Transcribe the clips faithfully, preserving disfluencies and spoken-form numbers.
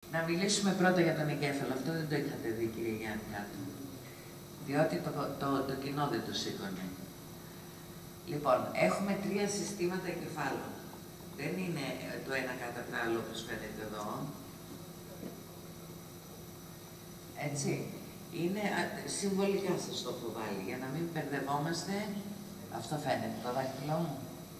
Να μιλήσουμε πρώτα για τον εγκέφαλο. Αυτό δεν το είχατε δει, κύριε Γιάννη, κάτω. Διότι το, το, το κοινό δεν το σήκωνε. Λοιπόν, έχουμε τρία συστήματα εγκεφάλων. Δεν είναι το ένα κάτω από το άλλο, όπως φαίνεται εδώ. Έτσι. Είναι συμβολικά, σας το έχω βάλει, για να μην μπερδευόμαστε. Αυτό φαίνεται, το δάχτυλό μου.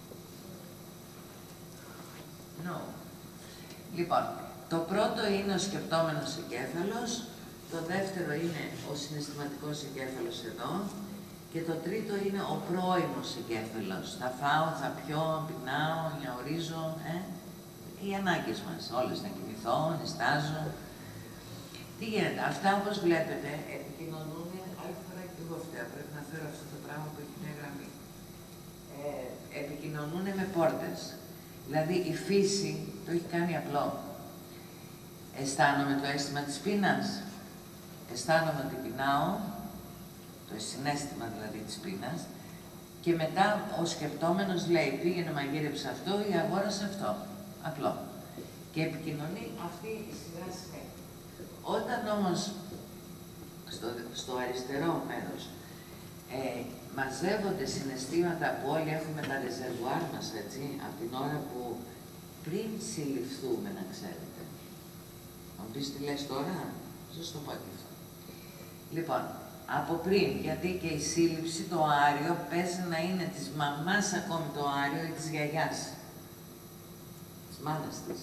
No. Λοιπόν, το πρώτο είναι ο σκεπτόμενος εγκέφαλος, το δεύτερο είναι ο συναισθηματικός εγκέφαλος εδώ και το τρίτο είναι ο πρώιμος εγκέφαλος. Θα φάω, θα πιω, πεινάω, νιαουρίζω, ε? οι ανάγκες μας, όλες, να κοιμηθώ, νηστάζω. Τι γίνεται, αυτά όπως βλέπετε επικοινωνούν, άλλη φορά και εγώ φταίω, πρέπει να φέρω αυτό το πράγμα που έχει μια γραμμή. Ε, επικοινωνούν με πόρτες. Δηλαδή η φύση το έχει κάνει απλό. Αισθάνομαι το αίσθημα της πείνας. Αισθάνομαι ότι πεινάω, το συναίσθημα δηλαδή της πείνας, και μετά ο σκεπτόμενος λέει πήγαινε μαγείρεψε αυτό ή αγόρασε αυτό. Απλό. Και επικοινωνεί αυτή η σειρά συνέχεια. Όταν όμως στο, στο αριστερό μέρος ε, μαζεύονται συναισθήματα που όλοι έχουμε τα ρεζερβουάρ μας, έτσι, από την ώρα που πριν συλληφθούμε, να ξέρετε. Θα μου πεις τι λες τώρα, σας το πω και αυτό. Λοιπόν, από πριν, γιατί και η σύλληψη, το άριο, παίζει να είναι της μαμάς ακόμη το άριο ή της γιαγιάς. Της μάνας της.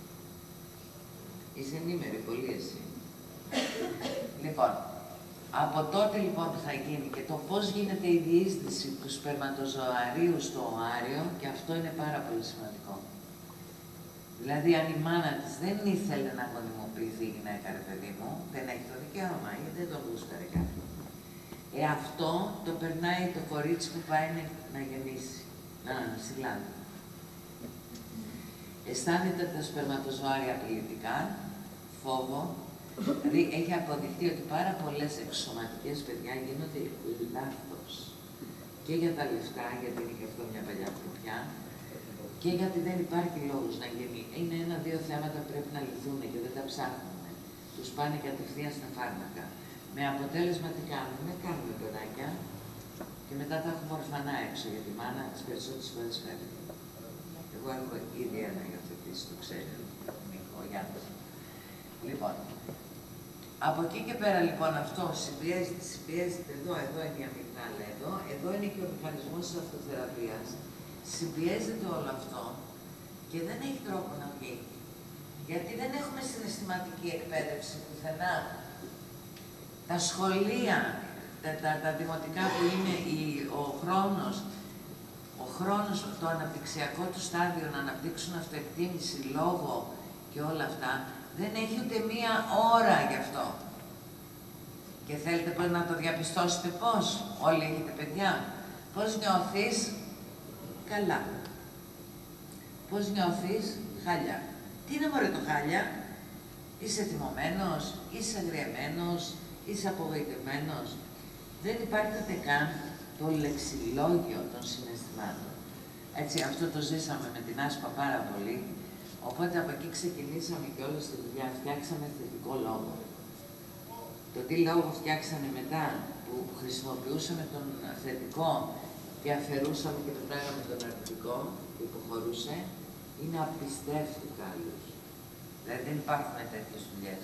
Είσαι ενήμερη πολύ εσύ. Λοιπόν, από τότε λοιπόν που θα γίνει και το πώς γίνεται η διείσδυση του σπερματοζωαρίου στο οάριο, και αυτό είναι πάρα πολύ σημαντικό. Δηλαδή, αν η μάνα της δεν ήθελε να γονιμοποιηθεί η γυναίκα, ρε παιδί μου, δεν έχει το δικαίωμα, γιατί δεν το γούσταρε κάποιο. Ε, αυτό το περνάει το κορίτσι που πάει να γεννήσει, να συλλάβει. Αισθάνεται τα σπερματοζωάρια απειλητικά, φόβο. Δηλαδή, έχει αποδειχθεί ότι πάρα πολλές εξωματικές παιδιά γίνονται λάθος. Και για τα λεφτά, γιατί είναι και αυτό μια παλιά φροπιά, και γιατί δεν υπάρχει λόγος να γίνει. Είναι ένα-δύο θέματα που πρέπει να λυθούν και δεν τα ψάχνουμε. Τους πάνε κατευθείαν στα φάρμακα. Με αποτέλεσμα τι κάνουμε, κάνουμε παιδάκια και μετά τα έχουμε ορφανά έξω, γιατί η μάνα τις περισσότερες φορές φεύγει. Εγώ έχω ήδη ένα υιοθετήσει, το ξέρει ο Γιάννης. Λοιπόν, από εκεί και πέρα λοιπόν αυτό συμπιέζεται, συμπιέζεται εδώ, εδώ είναι η αμυγδάλα εδώ, εδώ είναι και ο μηχανισμός της αυτοθεραπείας. Συμπιέζεται όλο αυτό και δεν έχει τρόπο να βγει. Γιατί δεν έχουμε συναισθηματική εκπαίδευση πουθενά. Τα σχολεία, τα, τα, τα δημοτικά που είναι η, ο χρόνος, ο χρόνος, το αναπτυξιακό του στάδιο να αναπτύξουν αυτοεκτίμηση, λόγο και όλα αυτά, δεν έχει ούτε μία ώρα γι' αυτό. Και θέλετε πώς να το διαπιστώσετε πώς, όλοι έχετε παιδιά, πώς νιώθεις, καλά. Πώς νιώθεις, χάλια. Τι είναι μωρέ το χάλια, είσαι θυμωμένος, είσαι αγριεμένος, είσαι απογοητευμένος. Δεν υπάρχει ούτε καν το λεξιλόγιο των συναισθημάτων. Έτσι, αυτό το ζήσαμε με την Άσπα πάρα πολύ, οπότε από εκεί ξεκινήσαμε και όλη στη δουλειά, φτιάξαμε θετικό λόγο. Το τι λόγο φτιάξαμε μετά, που χρησιμοποιούσαμε τον θετικό και αφαιρούσαμε και πετάγαμε τον αρνητικό που υποχωρούσε, είναι απιστεύτικα άλλους. Δηλαδή δεν υπάρχουν τέτοιες δουλειές.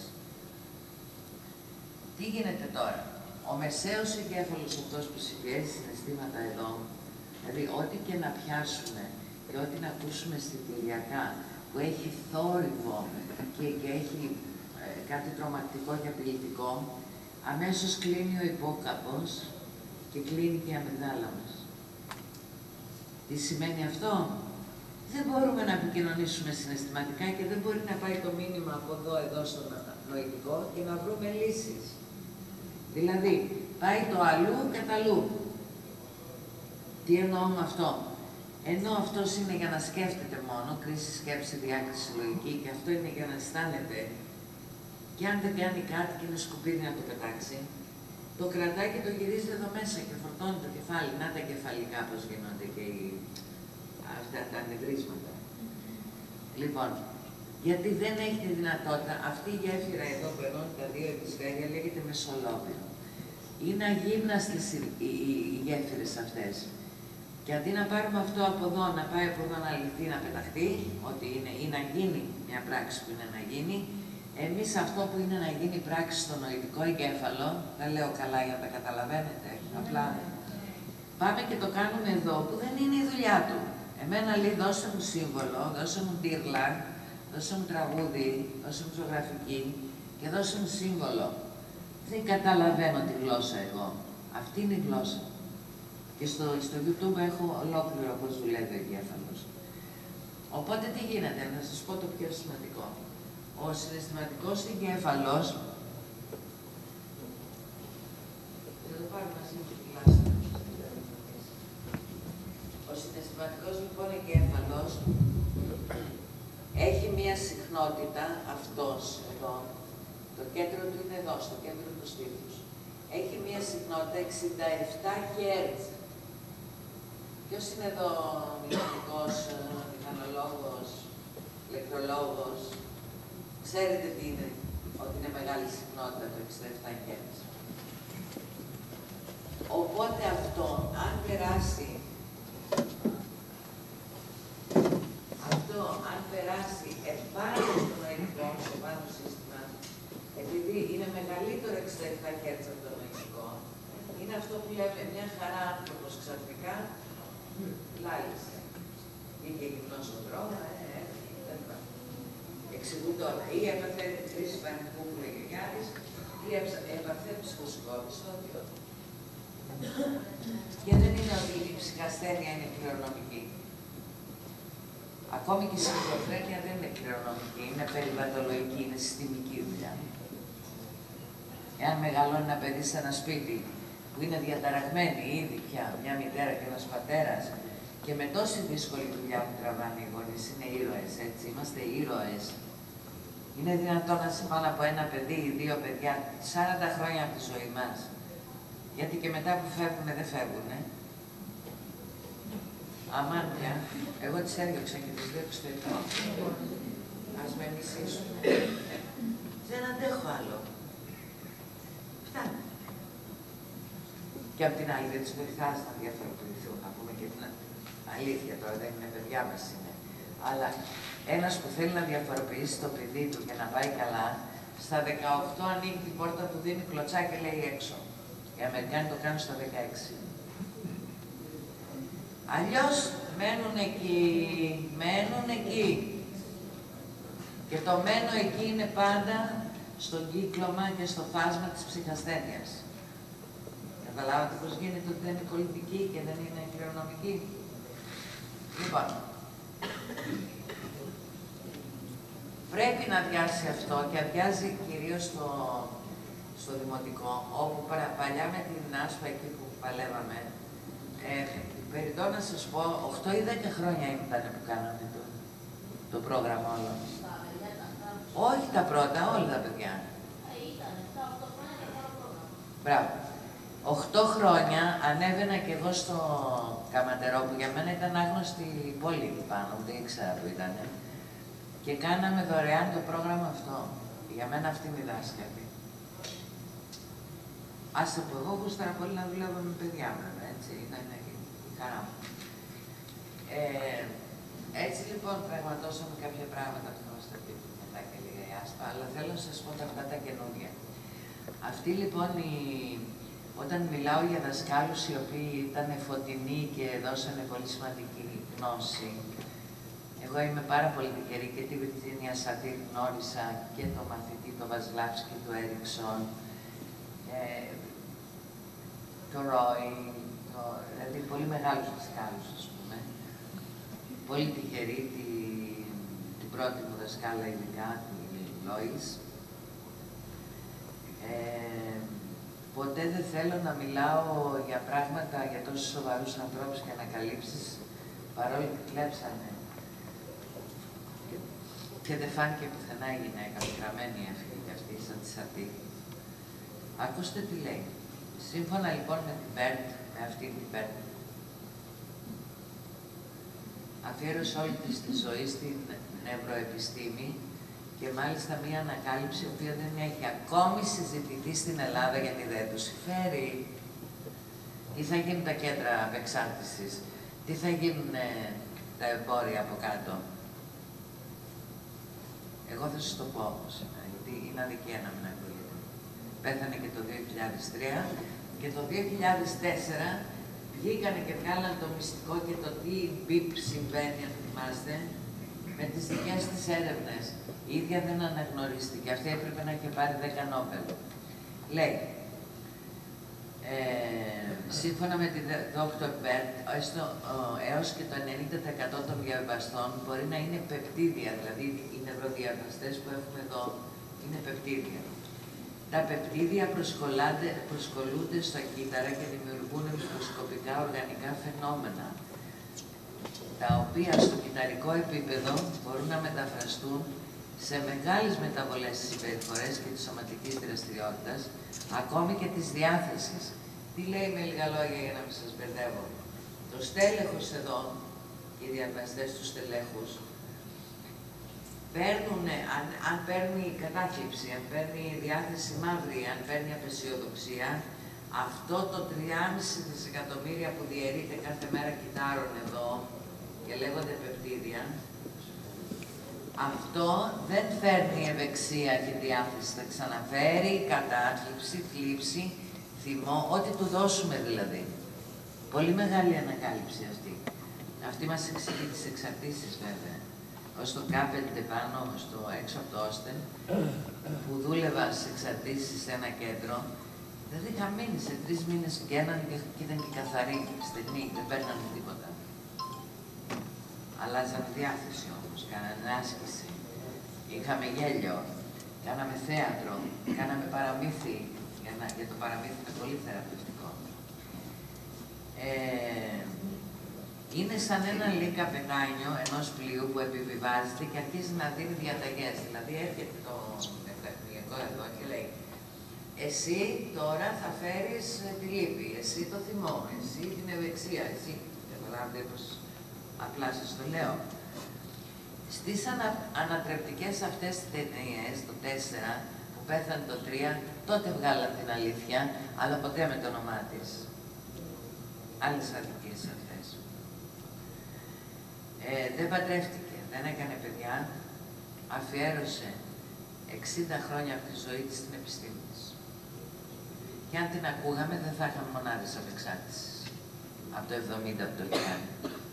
Τι γίνεται τώρα. Ο μεσαίος εγκέφαλος αυτός που συμπιέζει συναισθήματα εδώ, δηλαδή ό,τι και να πιάσουμε και ό,τι να ακούσουμε στιχηριακά, που έχει θόρυβο και, και έχει ε, κάτι τρομακτικό και απειλητικό, αμέσως κλείνει ο υπόκαπος και κλείνει και η αμυγδάλα μας. Τι σημαίνει αυτό? Δεν μπορούμε να επικοινωνήσουμε συναισθηματικά και δεν μπορεί να πάει το μήνυμα από εδώ, εδώ στο νοητικό και να βρούμε λύσεις. Δηλαδή, πάει το αλλού κατά αλλού. Τι εννοώ με αυτό? Ενώ αυτός είναι για να σκέφτεται μόνο, κρίση, σκέψη, διάκριση, λογική, και αυτό είναι για να αισθάνεται, και αν δεν κάνει κάτι και είναι σκουπίδι να το πετάξει, το κρατάει και το γυρίζει εδώ μέσα και φορτώνει το κεφάλι. Να τα κεφαλικά πώς γίνονται και οι... αυτά τα ανεβρίσματα. Λοιπόν, Γιατί δεν έχει τη δυνατότητα, αυτή η γέφυρα εδώ που ενώνει τα δύο ημισφαίρια λέγεται Μεσολόγιο. Είναι αγύμναστες οι, οι, οι γέφυρες αυτές. Και αντί να πάρουμε αυτό από εδώ, να πάει από εδώ να λυθεί, να πεταχτεί, ότι είναι ή να γίνει μια πράξη που είναι να γίνει, εμείς αυτό που είναι να γίνει πράξη στο νοητικό εγκέφαλο, δεν λέω καλά για να τα καταλαβαίνετε, απλά πάμε και το κάνουμε εδώ που δεν είναι η δουλειά του. Εμένα λέει δώσε μου σύμβολο, δώσε μου τύρλα, δώσε μου τραγούδι, δώσε μου ζωγραφική και δώσε μου σύμβολο. Δεν καταλαβαίνω τη γλώσσα εγώ. Αυτή είναι η γλώσσα. Και στο, στο YouTube έχω ολόκληρο πώς δουλεύει ο εγκέφαλος. Οπότε τι γίνεται, να σας πω το πιο σημαντικό. Ο συναισθηματικός εγκέφαλος, θα το πάρω μαζί με τη κλάση. Ο συναισθηματικός λοιπόν εγκέφαλος έχει μία συχνότητα, αυτός εδώ, το κέντρο του είναι εδώ, στο κέντρο του στήθους. Έχει μία συχνότητα εξήντα επτά χερτζ. Ποιος είναι εδώ μηχανικός, μηχανολόγος, ηλεκτρολόγος? Ξέρετε τι είναι, ότι είναι μεγάλη συχνότητα το εξήντα επτά χερτζ. Οπότε αυτό, αν περάσει, αυτό, αν περάσει επάνω στο νοητικό, στο πάνω σύστημα, επειδή είναι μεγαλύτερο εξήντα επτά χερτζ από το νοητικό, είναι αυτό που λέμε μια χαρά άνθρωπος ξαφνικά, λάλησε. Είχε γυμνό στον δρόμο, ε, δεν πάει. Εξηγούν τώρα, ή έπαθε κρίση πανικού που λέει ο Γιάννης, ή έπαθε ψυχοσυκόπηση, ό,τι ό,τι. Και δεν είναι ότι η ψυχασθένεια είναι κληρονομική. Ακόμη και η σκυζοφρένεια δεν είναι κληρονομική, είναι περιβαλλοντολογική, είναι συστημική δουλειά. Εάν μεγαλώνει ένα παιδί σε ένα σπίτι που είναι διαταραγμένοι ήδη πια μια μητέρα και ένας πατέρας και με τόση δύσκολη δουλειά που τραβάνε οι γονείς, είναι ήρωες, έτσι, είμαστε ήρωες. Είναι δυνατόν να είσαι πάνω από ένα παιδί ή δύο παιδιά σαράντα χρόνια από τη ζωή μας. Γιατί και μετά που φεύγουνε δεν φεύγουνε. Αμάν πια, εγώ τις έδιωξα και τις δύο εξωτερικό. Ας με μισήσουν. Δεν αντέχω άλλο. Φτάνει. Και απ' την άλλη δεν τις βοηθάς να διαφοροποιηθούν, να πούμε και την αλήθεια τώρα, δεν είναι παιδιά μας είναι. Αλλά ένας που θέλει να διαφοροποιήσει το παιδί του για να πάει καλά, στα δεκαοκτώ ανοίγει την πόρτα του, δίνει κλωτσά και λέει έξω. Οι Αμερικάνοι το κάνουν στα δεκαέξι. Αλλιώς μένουν εκεί, μένουν εκεί. Και το μένω εκεί είναι πάντα στο κύκλωμα και στο φάσμα της ψυχασθένειας. Καταλάβατε πώς γίνεται ότι δεν είναι πολιτική και δεν είναι κληρονομική. Λοιπόν, πρέπει να αδειάσει αυτό και αδειάζει κυρίως στο, στο δημοτικό, όπου παλιά με την άσπα εκεί που παλεύαμε, ε, περιττώ να σας πω, οκτώ ή δέκα χρόνια ήταν που κάνανε το, το πρόγραμμα όλο. Όχι τα πρώτα, όλα τα παιδιά. Μπράβο. Οχτώ χρόνια ανέβαινα και εγώ στο Καματερό, που για μένα ήταν άγνωστη πόλη πάνω, δεν ήξερα που ήταν. Και κάναμε δωρεάν το πρόγραμμα αυτό. Για μένα αυτή είναι η δάσκαλη. Άσε που εγώ γούσταρα πολύ να δουλεύω με παιδιά μου, έτσι, ήταν η χαρά μου. Ε, έτσι λοιπόν πραγματώσαμε κάποια πράγματα που θα μας τα πει μετά και λίγα η Άσπα, αλλά θέλω να σας πω τα αυτά τα καινούργια. Αυτή λοιπόν η... Όταν μιλάω για δασκάλους οι οποίοι ήταν φωτεινοί και δώσανε πολύ σημαντική γνώση, εγώ είμαι πάρα πολύ τυχερή και τη Βιρτζίνια Σατήρ γνώρισα και το μαθητή, το Βαζλάφσκι, του Έριξον, ε, το Ρόι, το, δηλαδή πολύ μεγάλους δασκάλους, ας πούμε. Πολύ τυχερή τη, την πρώτη μου δασκάλα ειδικά, τη Λόις. Ε, Ποτέ δεν θέλω να μιλάω για πράγματα για τόσους σοβαρούς ανθρώπους και ανακαλύψεις, παρόλο που κλέψανε. Και, και δεν φάνηκε πουθενά η γυναίκα, γραμμένη αυτή και αυτή, σαν τη Σατή. Ακούστε τι λέει. Σύμφωνα λοιπόν με την Μπέρντ, με αυτή την Μπέρντ, αφιέρωσε όλη της τη ζωή στην νευροεπιστήμη Και μάλιστα μία ανακάλυψη η οποία δεν έχει ακόμη συζητηθεί στην Ελλάδα γιατί δεν του συμφέρει. Τι θα γίνουν τα κέντρα απεξάρτησης, τι θα γίνουν ε, τα εμπόρια από κάτω. Εγώ θα σας το πω όμως, γιατί είναι αδικία να μην ακούγεται. Πέθανε και το δύο χιλιάδες τρία και το δύο χιλιάδες τέσσερα βγήκανε και βγάλαν το μυστικό και το τι μπιπ συμβαίνει, αν θυμάστε, με τις δικές της έρευνες. Η ίδια δεν αναγνωρίστηκε. Αυτή έπρεπε να είχε πάρει δέκα Νόμπελ. Λέει, ε, σύμφωνα με τη Δόκτωρ Μπέρτ, έως και το ενενήντα τοις εκατό των διαβαστών μπορεί να είναι πεπτίδια, δηλαδή οι νευροδιαβαστές που έχουμε εδώ είναι πεπτίδια. Τα πεπτίδια προσκολούνται στο κύτταρα και δημιουργούν μικροσκοπικά οργανικά φαινόμενα, τα οποία στο κυτταρικό επίπεδο μπορούν να μεταφραστούν σε μεγάλες μεταβολές στις συμπεριφορές και της σωματικής δραστηριότητας, ακόμη και της διάθεσης. Τι λέει με λίγα λόγια για να μην σας μπερδεύω. Το στέλεχος εδώ, οι διαβαστές του στελέχους, παίρνουν, αν, αν παίρνει κατάθλιψη, αν παίρνει διάθεση μαύρη, αν παίρνει απεσιοδοξία, αυτό το τρία κόμμα πέντε δισεκατομμύρια που διαιρείται κάθε μέρα κυττάρων εδώ και λέγονται πεπτίδια, αυτό δεν φέρνει ευεξία και διάθεση, θα ξαναφέρει κατάθλιψη, θλίψη, θυμό, ό,τι του δώσουμε δηλαδή. Πολύ μεγάλη ανακάλυψη αυτή. Αυτή μας εξηγεί τις εξαρτήσεις βέβαια. Ως το κάπελτε πάνω, στο έξω από το Όστεν, που δούλευα στις εξαρτήσεις σε ένα κέντρο, δηλαδή είχα μείνει σε τρεις μήνες και έναν και ήταν και καθαροί, στενοί, δεν παίρνανε τίποτα. Αλλάζανε διάθεση όμως, κάνανε άσκηση, είχαμε γέλιο, κάναμε θέατρο, κάναμε παραμύθι, για, να, για το παραμύθι είναι πολύ θεραπευτικό. Ε, είναι σαν ένα λίκα πετάνιο ενός πλοίου που επιβιβάζεται και αρχίζει να δίνει διαταγές. Δηλαδή έρχεται το μεταχνιακό εδώ και λέει εσύ τώρα θα φέρεις τη λύπη, εσύ το θυμό, εσύ την ευεξία, εσύ. Καταλάβετε πως απλά σας το λέω. Στις ανα, ανατρεπτικές αυτές ταινίες, το τέσσερα, που πέθανε το τρία, τότε βγάλαν την αλήθεια, αλλά ποτέ με το όνομά της. Άλλες αδικίες αυτές. Ε, δεν παντρεύτηκε, δεν έκανε παιδιά, αφιέρωσε εξήντα χρόνια από τη ζωή της στην επιστήμη της. Και αν την ακούγαμε, δεν θα είχαμε μονάδες απεξάρτησης. Από το εβδομήντα, από το Γιάννη.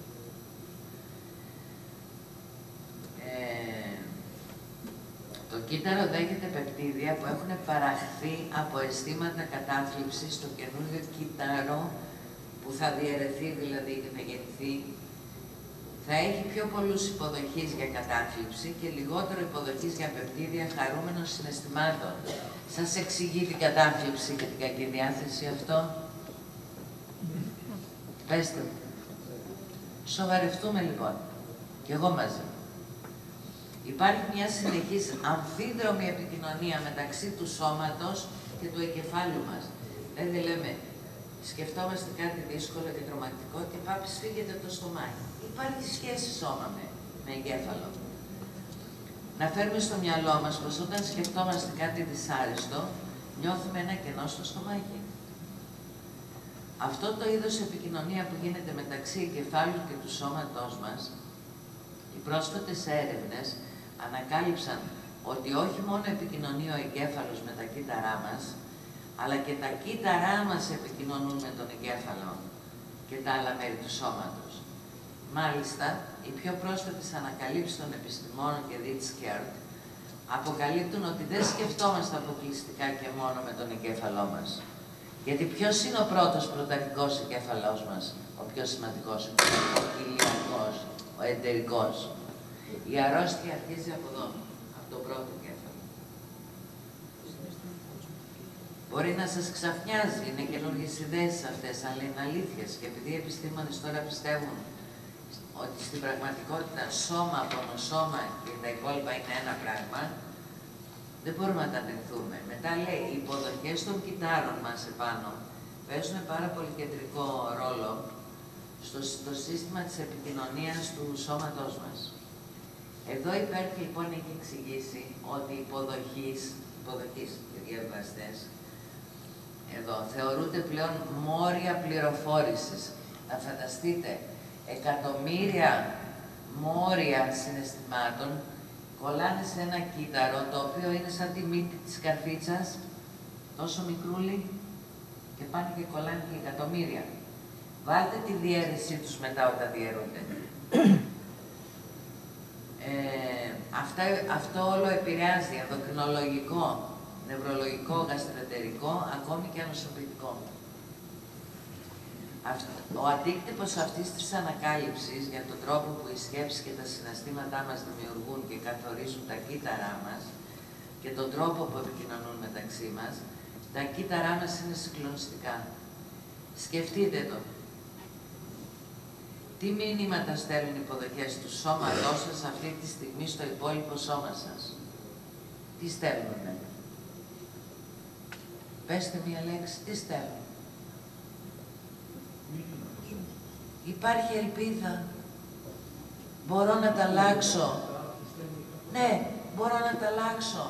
Ε, το κύτταρο δέχεται πεπτίδια που έχουν παραχθεί από αισθήματα κατάθλιψης στο καινούριο κύτταρο που θα διαιρεθεί δηλαδή και θα γεννηθεί. Θα έχει πιο πολλούς υποδοχείς για κατάθλιψη και λιγότερο υποδοχείς για πεπτίδια χαρούμενων συναισθημάτων. Σας εξηγεί την κατάθλιψη και την κακή διάθεση αυτό? Πέστε μου. Σοβαρευτούμε λοιπόν. Κι εγώ μαζί. Υπάρχει μια συνεχής αμφίδρομη επικοινωνία μεταξύ του σώματος και του εγκεφάλου μας. Δηλαδή λέμε, σκεφτόμαστε κάτι δύσκολο και τρομακτικό και πάπη σφίγγεται το στομάχι. Υπάρχει σχέση σώμα με, με εγκέφαλο. Να φέρουμε στο μυαλό μας πως όταν σκεφτόμαστε κάτι δυσάρεστο, νιώθουμε ένα κενό στο στομάχι. Αυτό το είδος επικοινωνία που γίνεται μεταξύ εγκεφάλου και του σώματός μας, οι πρόσφατες έρευνες ανακάλυψαν ότι όχι μόνο επικοινωνεί ο εγκέφαλος με τα κύτταρά μας, αλλά και τα κύτταρά μας επικοινωνούν με τον εγκέφαλο και τα άλλα μέρη του σώματος. Μάλιστα, οι πιο πρόσφατες ανακαλύψεις των επιστημόνων και Ritz-Kert αποκαλύπτουν ότι δεν σκεφτόμαστε αποκλειστικά και μόνο με τον εγκέφαλό μας. Γιατί ποιος είναι ο πρώτος πρωταρχικός εγκέφαλός μας, ο πιο σημαντικός, ο ηλιακός, ο εντερικός. Η αρρώστια αρχίζει από εδώ, από τον πρώτο εγκέφαλο. Μπορεί να σας ξαφνιάζει, είναι καινούργιες ιδέες αυτές, αλλά είναι αλήθειες. Και επειδή οι επιστήμονες τώρα πιστεύουν ότι στην πραγματικότητα σώμα από σώμα και τα υπόλοιπα είναι ένα πράγμα, δεν μπορούμε να τα αντεχθούμε. Μετά λέει, οι υποδοχές των κυττάρων μας επάνω παίζουν πάρα πολύ κεντρικό ρόλο στο, στο σύστημα της επικοινωνίας του σώματός μας. Εδώ η ΠΕΡΚ λοιπόν έχει εξηγήσει ότι οι υποδοχείς, υποδοχείς και διαβαστές, εδώ θεωρούνται πλέον μόρια πληροφόρησης. Να φανταστείτε, εκατομμύρια μόρια συναισθημάτων κολλάνε σε ένα κύτταρο, το οποίο είναι σαν τη μύτη της καρφίτσας, τόσο μικρούλι, και πάνε και κολλάνε και εκατομμύρια. Βάλτε τη διαίρεσή τους μετά όταν διαιρούνται. Ε, αυτά, αυτό όλο επηρεάζει ενδοκρινολογικό, νευρολογικό, γαστροεντερικό, ακόμη και ανοσοποιητικό. Ο αντίκτυπος αυτής της ανακάλυψης για τον τρόπο που οι σκέψεις και τα συναισθήματά μας δημιουργούν και καθορίζουν τα κύτταρά μας και τον τρόπο που επικοινωνούν μεταξύ μας, τα κύτταρά μας είναι συγκλονιστικά. Σκεφτείτε το. Τι μηνύματα στέλνουν οι υποδοχές του σώματός σας αυτή τη στιγμή στο υπόλοιπο σώμα σας? Τι στέλνουνε? Πέστε μία λέξη, τι στέλνουν? Υπάρχει ελπίδα. Μπορώ να τα αλλάξω. Ναι, μπορώ να τα αλλάξω.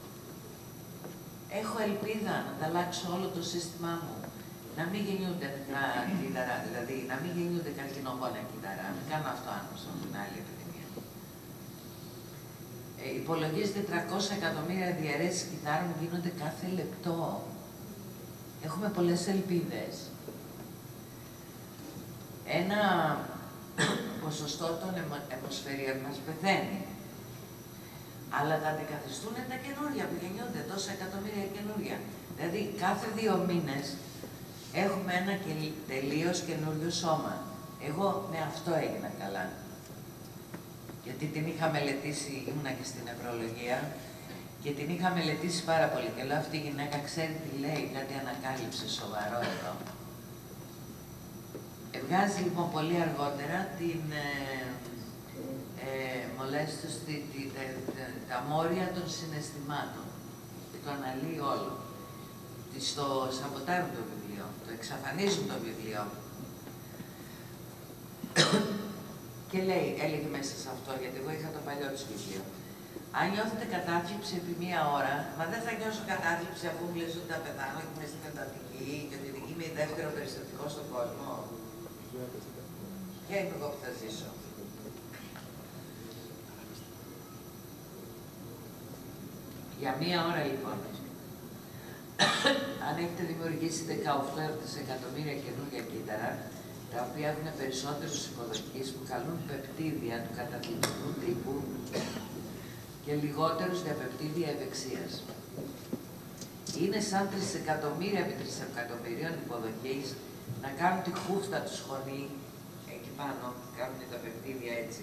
Έχω ελπίδα να τα αλλάξω όλο το σύστημά μου. Να μην γεννιούνται νεκρά κύτταρα, δηλαδή να μην γεννιούνται καρκινογόνα κύτταρα. Μην κάνω αυτό άνθρωπος από την άλλη επιδημία. Ε, υπολογίζεται τριακόσια εκατομμύρια διαιρέσεις κυττάρων γίνονται κάθε λεπτό. Έχουμε πολλές ελπίδες. Ένα ποσοστό των αιμοσφαιρίων μας πεθαίνει. Αλλά τα αντικαθιστούν τα καινούργια που γεννιούνται, τόσα εκατομμύρια καινούργια. Δηλαδή, κάθε δύο μήνες έχουμε ένα τελείως καινούριο σώμα. Εγώ με αυτό έγινα καλά. Γιατί την είχα μελετήσει, ήμουνα και στην νευρολογία, και την είχα μελετήσει πάρα πολύ. Και λέω, αυτή η γυναίκα ξέρει τι λέει, κάτι ανακάλυψε σοβαρό εδώ. Βγάζει λοιπόν πολύ αργότερα την ε, ε, μολέστος, τη, τη, τα, τα, τα μόρια των συναισθημάτων και το αναλύει όλο. Της το σαμποτάρουν το βιβλίο, το εξαφανίζουν το βιβλίο. Και λέει, έλεγε μέσα σε αυτό, γιατί εγώ είχα το παλιό της βιβλίο. Αν νιώθετε κατάθλιψη επί μία ώρα, μα δεν θα νιώσω κατάθλιψη αφού μου λες ότι θα πεθάνω και είμαι στην εντατική και ότι είμαι η δεύτερο περιστατικό στον κόσμο. Ποια είμαι εγώ που θα ζήσω? Για μία ώρα λοιπόν, αν έχετε δημιουργήσει δεκαοκτώ δισεκατομμύρια καινούργια κύτταρα, τα οποία έχουν περισσότερους υποδοχείς που καλούν πεπτίδια του καταθλιπτικού τύπου και λιγότερους διαπεπτίδια ευεξίας. Είναι σαν τρισεκατομμύρια επί τρισεκατομμυρίων υποδοχείς να κάνουν τη χούφτα του σχολή, εκεί πάνω, κάνουν τα πεπτίδια έτσι,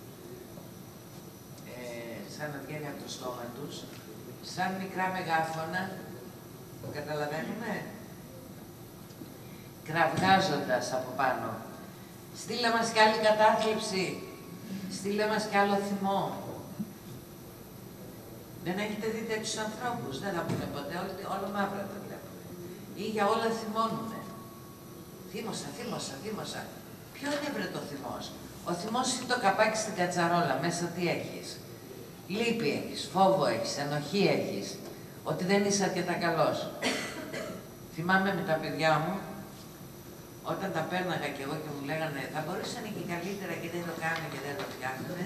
ε, σαν να βγαίνει από το στόμα τους, σαν μικρά μεγάφωνα, το καταλαβαίνουμε, κραυγάζοντας από πάνω. Στείλε μας κι άλλη κατάθλιψη, στείλε μας κι άλλο θυμό. Δεν έχετε δει τέτοιους ανθρώπους, δεν θα πούνε ποτέ, όλο μαύρα το βλέπουν. Ή για όλα θυμώνουνε. Θύμωσα, θύμωσα, θύμωσα. Ποιο είναι βρε το θυμός? Ο θυμός είναι το καπάκι στην κατσαρόλα, μέσα τι έχεις? Λύπη έχεις, φόβο έχεις, ενοχή έχεις, ότι δεν είσαι αρκετά καλός. Θυμάμαι με τα παιδιά μου, όταν τα πέρναγα κι εγώ και μου λέγανε θα μπορούσαν και καλύτερα και δεν το κάνουν και δεν το φτιάχνουν.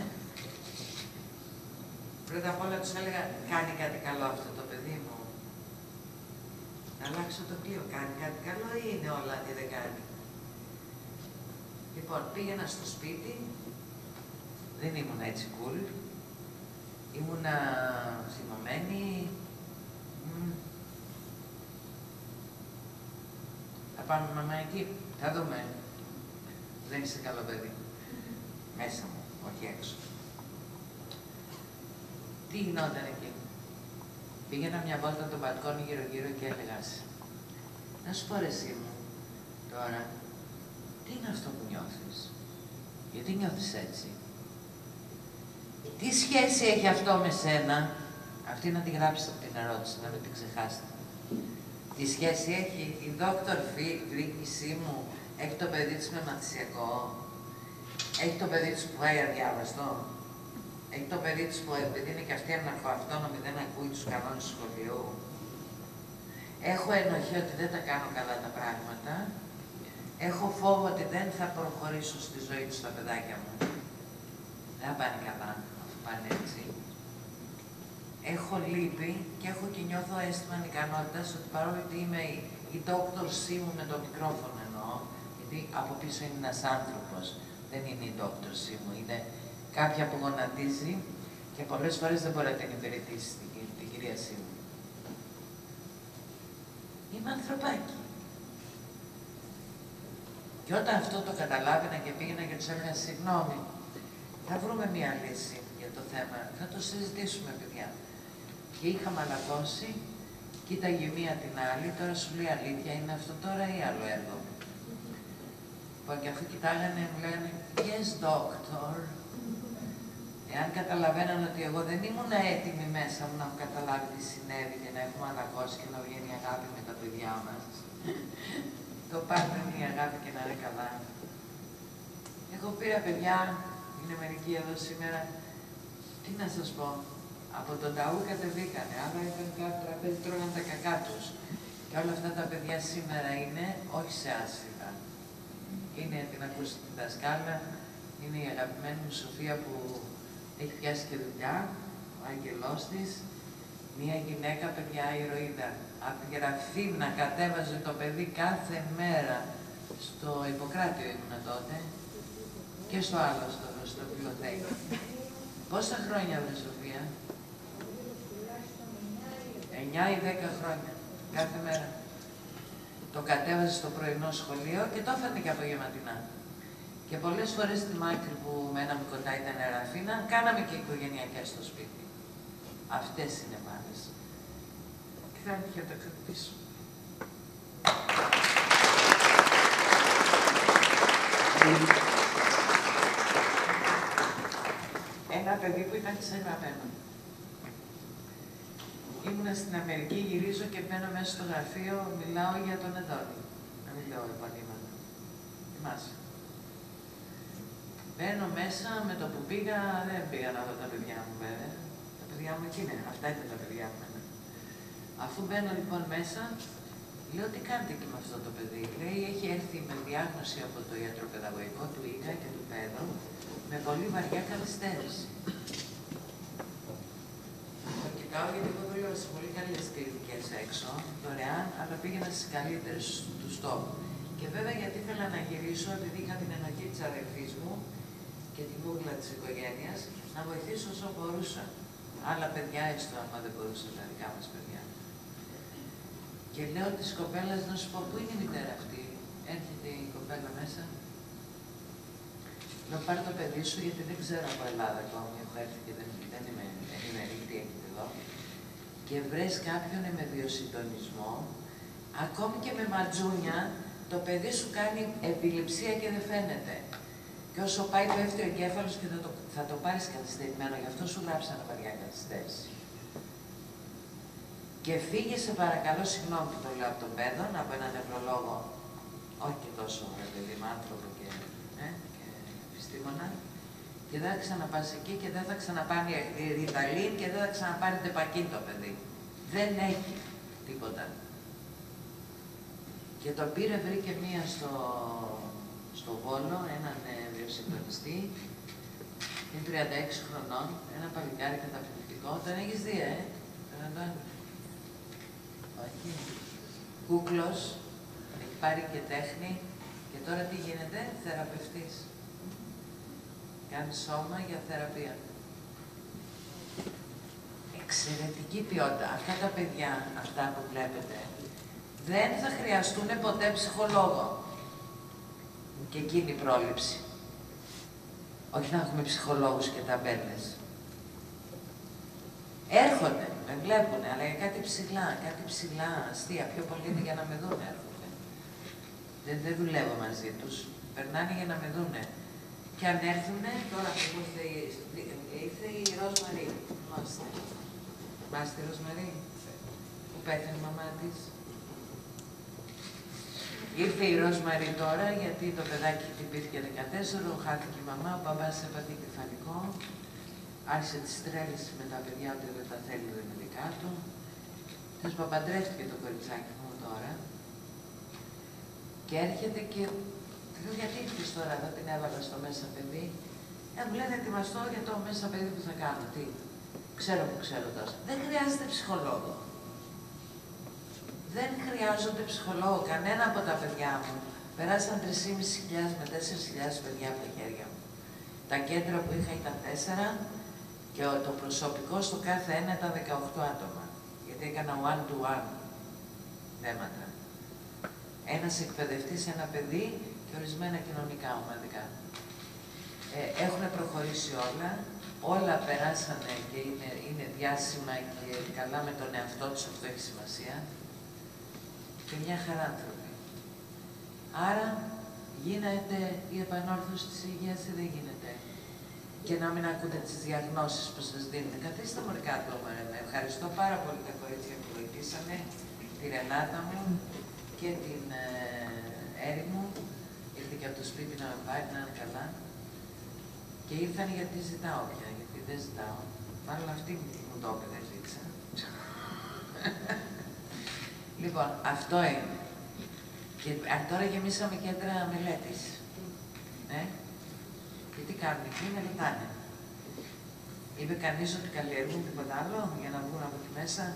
Πρώτα απ' όλα τους έλεγα, κάνει κάτι καλό αυτό το παιδί μου. Να αλλάξω το πλοίο, κάνει κάτι καλό ή είναι όλα τι δεν κάνει? Λοιπόν, πήγαινα στο σπίτι, δεν ήμουν έτσι cool, ήμουνα θυμωμένη. Mm. Θα πάμε μαμά εκεί, θα δούμε. Δεν είσαι καλό παιδί. Μέσα μου, όχι έξω. Τι γινόταν εκεί? Πήγαινα μια βόλτα το μπαλκόνι γύρω-γύρω και έλεγα, να σου πω ρε εσύ μου, τώρα, τι είναι αυτό που νιώθεις? Γιατί νιώθεις έτσι? Τι σχέση έχει αυτό με σένα? Αυτή να τη γράψετε την ερώτηση, να μην την ξεχάσετε. Τι σχέση έχει η δόκτωρ Βρύκησή μου, έχει το παιδί της με μαθησιακό, έχει το παιδί της που πάει αδιάβαστο, Έχει το παιδί της που επειδή είναι και αυτή αναρχοαυτόνομη, δεν ακούει τους κανόνες του σχολείου. Έχω ενοχή ότι δεν τα κάνω καλά τα πράγματα. Έχω φόβο ότι δεν θα προχωρήσω στη ζωή τους τα παιδάκια μου. Δεν θα πάνε καλά, αφού πάνε έτσι. Έχω λύπη και έχω και νιώθω αίσθημα ανικανότητας ότι παρόλο ότι είμαι η, η δόκτωρσή μου με το μικρόφωνο εννοώ, γιατί από πίσω είναι ένας άνθρωπος, δεν είναι η δόκτωρσή μου, είναι κάποια που γονατίζει και πολλές φορές δεν μπορεί να την υπηρετήσει την, την κυρίασή μου. Είμαι ανθρωπάκι. Και όταν αυτό το καταλάβαινα και πήγαινα και τους έλεγα συγγνώμη, θα βρούμε μία λύση για το θέμα, θα το συζητήσουμε, παιδιά. Και είχα μαλακώσει, κοίταγε μία την άλλη, τώρα σου λέει αλήθεια, είναι αυτό τώρα ή άλλο έργο. Που και αφού κοιτάγανε, μου λένε, yes, doctor. Εάν καταλαβαίναν ότι εγώ δεν ήμουν έτοιμη μέσα μου να έχω καταλάβει τι συνέβη και να έχουμε μαλακώσει και να βγαίνει η αγάπη με τα παιδιά μας. Το πάρτε η αγάπη και να είναι καλά. Εγώ πήρα παιδιά, είναι μερικοί εδώ σήμερα, τι να σας πω, από τον ταού κατεβήκανε, άλλα ήταν κάτω τραπέζι, τρώγαν τα κακά τους. Και όλα αυτά τα παιδιά σήμερα είναι όχι σε άσυλα. Είναι την ακούσει τη δασκάλα, είναι η αγαπημένη μου Σοφία που έχει πιάσει και δουλειά, ο άγγελός της, μία γυναίκα, παιδιά, ηρωίδα. Από τη Γραφίνα κατέβαζε το παιδί κάθε μέρα στο Ιπποκράτιο ήμουνα τότε και στο άλλο, στο, στο βιβλιοθήκη. Πόσα χρόνια βρε Σοφία? εννιά ή δέκα χρόνια, κάθε μέρα. Το κατέβαζε στο πρωινό σχολείο και το έφερνε και απογευματινά. Και πολλές φορές στη Μάκρη που μέναμε κοντά ήταν η Ραφίνα, κάναμε και οικογενειακές στο σπίτι. Αυτές είναι μάλες. Και θα έτυχε να τα κρατήσω. Ένα παιδί που ήταν ξεγραμμένο. Ήμουνα στην Αμερική, γυρίζω και μπαίνω μέσα στο γραφείο, μιλάω για τον Εντόνι. Να μην λέω επανείμενα. Θυμάσαι. Μπαίνω μέσα, με το που πήγα, δεν πήγα να δω τα παιδιά μου βέβαια. Τα παιδιά μου εκεί είναι, αυτά ήταν τα παιδιά μου. Αφού μπαίνω λοιπόν μέσα, λέω τι κάνετε εκεί με αυτό το παιδί. Λέει έχει έρθει με διάγνωση από το ιατροπαιδαγωγικό του Ίκα και του Πέδου με πολύ βαριά καθυστέρηση. Το κοιτάω γιατί εγώ δούλευα σε πολύ καλές κλινικές έξω, δωρεάν, αλλά πήγαινα στις καλύτερες του στόχου. Και βέβαια γιατί ήθελα να γυρίσω, επειδή είχα την ενοχή της αδελφής μου και την κούκλα της οικογένειας, να βοηθήσω όσο μπορούσα. Άλλα παιδιά έστω, άμα δεν μπορούσαν τα δικά μας παιδιά. Και λέω της κοπέλας να σου πω, πού είναι η μητέρα αυτή? Έρχεται η κοπέλα μέσα. Λέω πάρε το παιδί σου γιατί δεν ξέρω από Ελλάδα ακόμη, έχω έρθει και δεν, δεν είμαι ενημερή τι έχετε εδώ. Και βρες κάποιον με βιοσυντονισμό, ακόμη και με ματζούνια, το παιδί σου κάνει επιληψία και δεν φαίνεται. Και όσο πάει πέφτει ο εγκέφαλος και θα το, θα το πάρεις καθυστερημένο, γι' αυτό σου γράψανε βαριά καθυστέρηση. Και φύγε σε παρακαλώ, συγγνώμη που το λέω από τον Πέδον, από έναν νευρολόγο, όχι και τόσο παιδί, άνθρωπο και, ε, και επιστήμονα, και δεν θα ξαναπάς εκεί και δεν θα ξαναπάνει ριταλίν και δεν θα ξαναπάρει τεπακίν το παιδί. Δεν έχει τίποτα. Και τον πήρε, βρήκε μία στο, στο Βόλο, έναν ε, βιοσυντονιστή, είναι τριάντα έξι χρονών, ένα παλικάρι καταπληκτικό, τον έχεις δει, ε, τον Αντώνη. Όχι. Κούκλος, έχει πάρει και τέχνη και τώρα τι γίνεται, θεραπευτής. Κάνει σώμα για θεραπεία. Εξαιρετική ποιότητα. Αυτά τα παιδιά, αυτά που βλέπετε, δεν θα χρειαστούν ποτέ ψυχολόγο. Και εκείνη η πρόληψη. Όχι να έχουμε ψυχολόγους και ταμπέλες. Έρχονται, με βλέπουνε, αλλά για κάτι ψηλά, κάτι ψηλά, αστεία, πιο πολύ είναι για να με δούνε έρχονται. Δεν, δεν δουλεύω μαζί τους, περνάνε για να με δούνε. Και αν έρθουνε, τώρα που ήρθε η, ήρθε η Ροσμαρή. Θυμάστε. Θυμάστε η Ροσμαρή, που πέθανε η μαμά της. Ήρθε η Ροσμαρή τώρα, γιατί το παιδάκι χτυπήθηκε δεκατέσσερα, χάθηκε η μαμά, ο μπαμπάς έπαθε κεφαλικό. άρχισε τη στρέληση με τα παιδιά του, δεν τα θέλει, δεν είναι δικά του. Τέλος πάντων, παντρεύτηκε το κοριτσάκι μου τώρα. Και έρχεται και λέω, γιατί ήρθες τώρα εδώ, την έβαλα στο μέσα παιδί. Ε, μου λένε ετοιμαστώ για το μέσα παιδί που θα κάνω. Τι, ξέρω που ξέρω τόσο. Δεν χρειάζεται ψυχολόγο. Δεν χρειάζονται ψυχολόγο. Κανένα από τα παιδιά μου. Περάσαν τρεις χιλιάδες πεντακόσιες με τέσσερις χιλιάδες παιδιά από τα χέρια μου. Τα κέντρα που είχα ήταν τέσσερα και το προσωπικό στο κάθε ένα ήταν δεκαοκτώ άτομα. Γιατί έκανα one to one θέματα. Ένας εκπαιδευτής, ένα παιδί και ορισμένα κοινωνικά ομαδικά. Ε, έχουν προχωρήσει όλα, όλα περάσανε και είναι, είναι διάσημα και καλά με τον εαυτό τους, αυτό έχει σημασία. Και μια χαρά άνθρωποι. Άρα γίνεται η επανόρθωση της υγείας ή δεν γίνεται. Και να μην ακούτε τις διαγνώσεις που σας δίνετε. Καθίστε μωρέ κάτω, με ευχαριστώ πάρα πολύ τα κορίτσια που βοηθήσανε, τη Ρενάτα μου και την ε, Έρη μου. Ήρθε και από το σπίτι να με πάρει, να είναι καλά. Και ήρθαν γιατί ζητάω πια, γιατί δεν ζητάω. Μάλλον αυτή μου το είπε, δεν ζήτησα. Λοιπόν, αυτό είναι. Και τώρα γεμίσαμε κέντρα μελέτης. Ε? Και τι κάνουν εκεί, μελετάνε. Είπε κανείς ότι καλλιεργούν τίποτα άλλο για να βγουν από εκεί μέσα.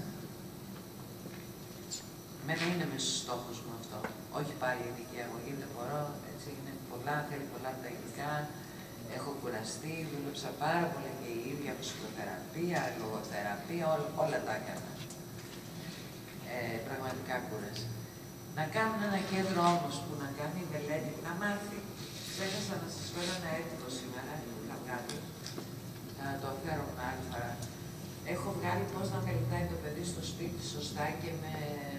Εμένα είναι μέσα στους στόχους μου αυτό. Όχι πάλι η ειδική αγωγή, δεν μπορώ. Έτσι είναι πολλά, θέλει πολλά από τα υλικά. Έχω κουραστεί, δούλεψα πάρα πολύ και η ίδια ψυχοθεραπεία, λογοθεραπεία, όλα, όλα τα έκανα. Ε, πραγματικά κούραση. Να κάνουν ένα κέντρο όμως που να κάνει μελέτη, να μάθει. Ξέχασα να σας φέρω ένα έτοιμο σήμερα, θα κάνει. Θα το φέρω μια άλλη φορά. Έχω βγάλει πώς να μελετάει το παιδί στο σπίτι σωστά και με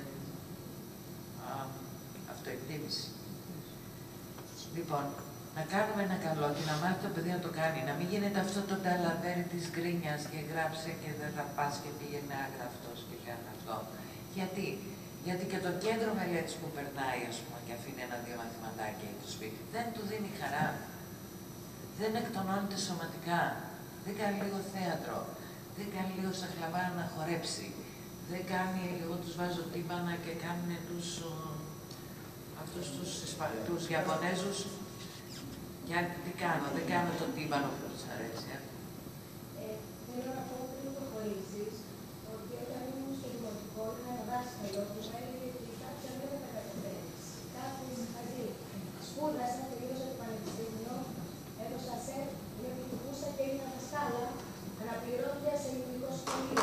α, αυτοεκτίμηση. Λοιπόν, να κάνουμε ένα καλό και να μάθει το παιδί να το κάνει. Να μην γίνεται αυτό το ταλαβέρι της γκρίνιας και γράψε και δεν θα πας και πήγαινε άγραφτος και κάνει αυτό. Γιατί? Γιατί και το κέντρο μελέτης που περνάει, ας πούμε, και αφήνει ένα-δύο μαθηματάκια στο σπίτι, δεν του δίνει χαρά. Δεν εκτονώνεται σωματικά. Δεν κάνει λίγο θέατρο. Δεν κάνει λίγο σαχλαμάρα να χορέψει. Δεν κάνει, εγώ τους βάζω τύμπανα και κάνουν τους, αυτούς τους, τους Ιαπωνέζους. Και αν τι κάνω, δεν κάνω το τύμπανο που τους αρέσει. Ε. Ε, θέλω να πω πριν προχωρήσεις, ότι όταν ήμουν στο δημοτικό είχα ένα δάσκαλο που μου έλεγε ότι κάποια δεν τα καταφέρεις. Κάποιος μαζί σπούδασα, τελείωσα το πανεπιστήμιο, έδωσα σεφ, διεκδικούσα και έγινα δασκάλα, αναπληρώτρια σε ελληνικό σχολείο.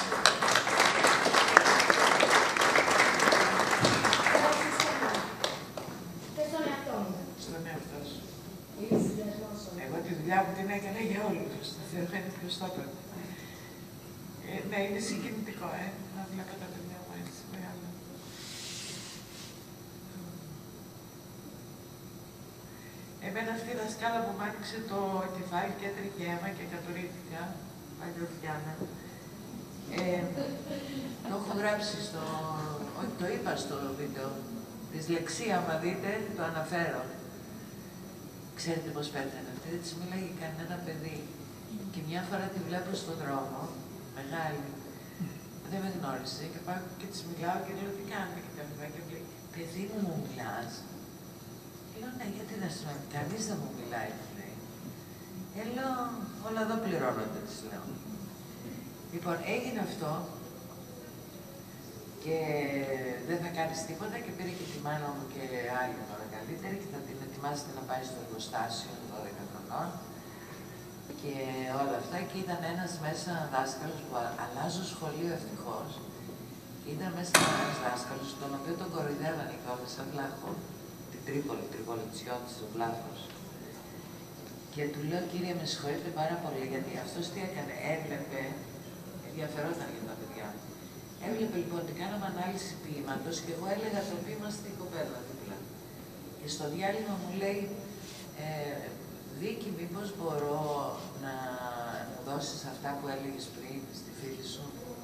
Και στον εαυτό μου. Στον εαυτό σου. Εγώ τη δουλειά μου την έκανα για όλους. Το θεωρώ ποιος το έπρεπε. Ε, ναι, είναι συγκινητικό, ε, να βλέπω τα παιδιά μου έτσι μεγάλα. Εμένα αυτή η δασκάλα που μ' άνοιξε το κεφάλι και έτρεχε αίμα και κατορρήθηκα, παλιωτιάνα. Ε, το έχω γράψει στο, όχι το είπα στο βίντεο, δυσλεξία, άμα δείτε, το αναφέρω. Ξέρετε πώς πέθανε αυτή, δεν της μίλαγε κανένα παιδί. Και μια φορά τη βλέπω στον δρόμο, μεγάλη, δεν με γνώρισε και πάω και της μιλάω και λέω τι κάνουμε και τα παιδιά και μου λέει, παιδί μου μου μιλάς. Και λέω ναι, γιατί δεν σου λέει, κανείς δεν μου μιλάει, μου λέει. Και λέω, όλα εδώ πληρώνονται, της λέω. Λοιπόν, έγινε αυτό και δεν θα κάνεις τίποτα και πήρε και τη μάνα μου και άλλη ώρα καλύτερη και θα την ετοιμάσετε να πάει στο εργοστάσιο δώδεκα χρονών και όλα αυτά και ήταν ένας μέσα δάσκαλος που αλλάζω σχολείο ευτυχώς. Ήταν μέσα ένας δάσκαλος, τον οποίο τον κοροϊδεύανε και όλα σαν βλάχο, την Τρίπολη, Τριπολιτσιώτης, ο βλάχος. Και του λέω, κύριε, με συγχωρείτε πάρα πολύ, γιατί αυτός τι έκανε, έβλεπε, ενδιαφερόταν για τα παιδιά. Έβλεπε λοιπόν ότι κάναμε ανάλυση ποίηματος και εγώ έλεγα το ποίημα στην κοπέλα δίπλα. Και στο διάλειμμα μου λέει, ε, Βίκη, μήπως μπορώ να μου δώσεις αυτά που έλεγες πριν στη φίλη σου.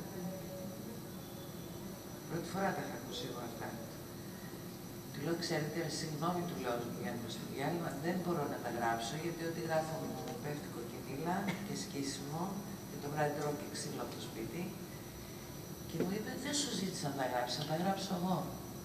Πρώτη φορά τα είχα ακούσει εγώ αυτά. Του λέω, ξέρετε, συγγνώμη του λέω για το στο διάλειμμα, δεν μπορώ να τα γράψω, γιατί ό,τι γράφω μου πέφτει κοκκινή ξύλα και σκίσιμο και το βράδυ τρώω και ξύλο από το σπίτι. Και μου είπε, δεν σου ζήτησα να τα γράψεις, θα τα γράψω εγώ.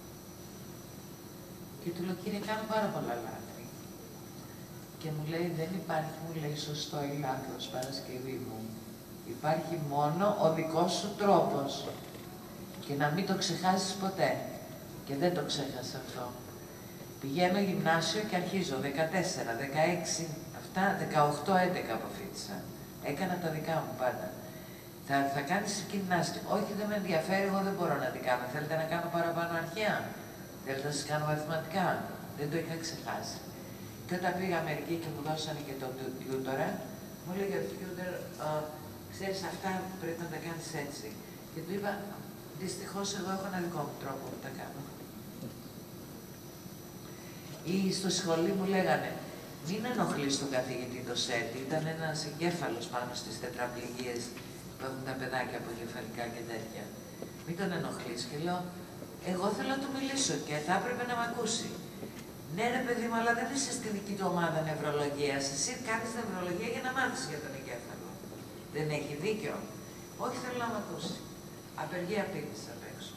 Και του λέω, κύριε, κάνω πάρα πολλά λάθη. Και μου λέει, δεν υπάρχει, μου λέει, σωστό ή λάθος, Παρασκευή μου. Υπάρχει μόνο ο δικός σου τρόπος. Και να μην το ξεχάσεις ποτέ. Και δεν το ξέχασα αυτό. Πηγαίνω γυμνάσιο και αρχίζω δεκατέσσερα, δεκαέξι, αυτά, δεκαοκτώ, έντεκα αποφύτησα. Έκανα τα δικά μου πάντα. Θα, θα κάνεις γυμνάστιο. Όχι, δεν με ενδιαφέρει, εγώ δεν μπορώ να την κάνω. Θέλετε να κάνω παραπάνω αρχαία. Θέλετε να σας κάνω μαθηματικά. Δεν το είχα ξεχάσει. Και όταν πήγα Αμερική και μου δώσανε και τον τιούτορα, μου έλεγε ο τιούτορ, ξέρεις, αυτά πρέπει να τα κάνεις έτσι. Και του είπα, δυστυχώς εγώ έχω ένα δικό μου τρόπο που τα κάνω. Ή στο σχολείο μου λέγανε, μην ενοχλείς τον καθηγητή το Σέτη, ήταν ένας εγκέφαλος πάνω στις τετραπληγίες που έχουν τα παιδάκια από κεφαλικά και τέτοια. Μην τον ενοχλείς. Και λέω, εγώ θέλω να του μιλήσω και θα έπρεπε να μ' ακούσει. Ναι, ρε παιδί μου, αλλά δεν είσαι στη δική του ομάδα νευρολογίας. Εσύ κάνεις νευρολογία για να μάθεις για τον εγκέφαλο. Δεν έχει δίκιο. Όχι, θέλω να μ' ακούσει. Απεργία πίνης απ' έξω.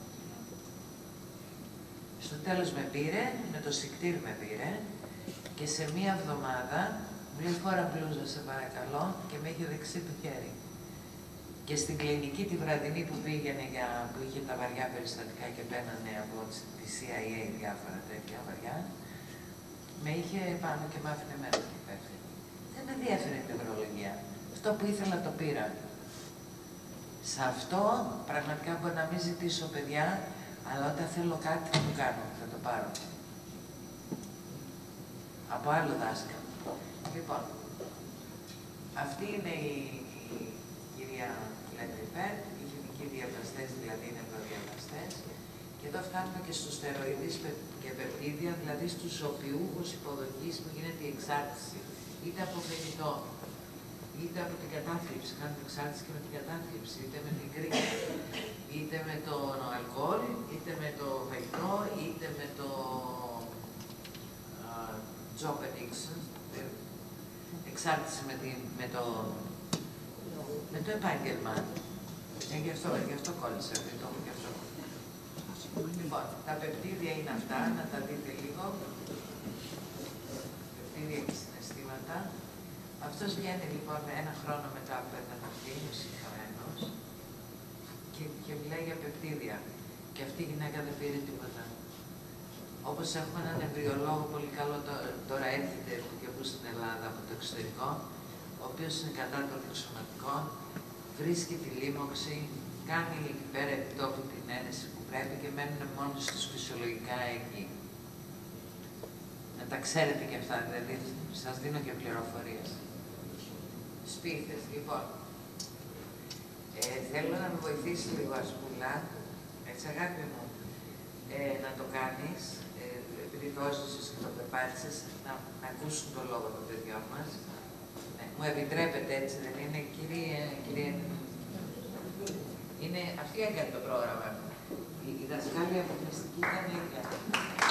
Στο τέλος με πήρε, με το σικτήρ με πήρε και σε μία εβδομάδα μου λέει, φόρα μπλούζα σε παρακαλώ, και με είχε δεξί το χέρι. Και στην κλινική τη βραδινή που πήγαινε, για, που είχε τα βαριά περιστατικά και μπαίνανε από τη σι άι έι διάφορα τέτοια βαριά, με είχε πάνω και μ' άφηνε μέσα την υπεύθυνη. Δεν με ενδιαφέρε η νευρολογία. Αυτό που ήθελα το πήρα. Σε αυτό πραγματικά μπορεί να μην ζητήσω παιδιά, αλλά όταν θέλω κάτι θα το κάνω, θα το πάρω. Από άλλο δάσκαλο. Λοιπόν, αυτή είναι η, η κυρία Λέντριπερ, οι χημικοί διαβαστές, δηλαδή οι νευροδιαβαστές. Και εδώ φτάνουμε και στους στεροειδείς και πεπτίδια, δηλαδή στους οπιούχους υποδοχής που γίνεται η εξάρτηση, είτε από φαγητό, είτε από την κατάθλιψη, κάνουν εξάρτηση και με την κατάθλιψη, είτε με την κρίση, είτε με το αλκοόλ, είτε με το φαγητό, είτε με το uh, job addiction, εξάρτηση με, την, με, το, με το επάγγελμα. Ε, γι' αυτό, γι' αυτό κόλλησα, το έχω γι' αυτό. Λοιπόν, τα πεπτίδια είναι αυτά, να τα δείτε λίγο. Πεπτίδια και συναισθήματα. Αυτός βγαίνει λοιπόν ένα χρόνο μετά από ένα ναυτίλιο, συγχαμένος, και, και μιλάει για πεπτίδια. Και αυτή η γυναίκα δεν πήρε τίποτα. Όπως έχουμε έναν εμβριολόγο πολύ καλό, τώρα έρχεται και που στην Ελλάδα από το εξωτερικό, ο οποίος είναι κατά των εξωματικών, βρίσκει τη λίμωξη, κάνει εκεί πέρα επιτόπου την ένεση που πρέπει και μένουν μόνο στους φυσιολογικά εκεί. Να τα ξέρετε και αυτά, δηλαδή σας δίνω και πληροφορίες. Σπίθες, λοιπόν. Ε, θέλω να με βοηθήσει λίγο, Ασπούλα, έτσι αγάπη μου, ε, να το κάνεις, ε, επειδή το έζησες και το περπάτησες, να, να ακούσουν το λόγο των παιδιών μας. Ναι, μου επιτρέπετε, έτσι δεν είναι, κύριε, κύριε. Είναι, αυτή έκανε το πρόγραμμα. Η, η δασκάλια αποκλειστική ήταν η ίδια.